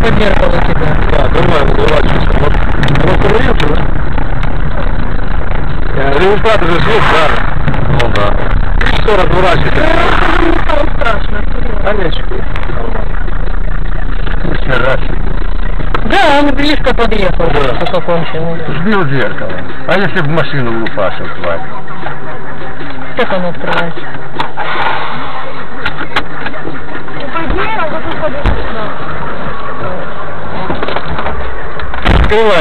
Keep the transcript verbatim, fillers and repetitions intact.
под зеркало тебя. Да, нормально, выворачивайся. Вот, вот проверка, да? Результат уже есть, да? Ну да. Все разворачивается. Не стало страшно. Конечно. Да, он близко подъехал, Да. только конченый. Сбил зеркало. А если бы машину лупашил, тварь? Как оно открывается? По идее, он должен ходить сюда. Открывай.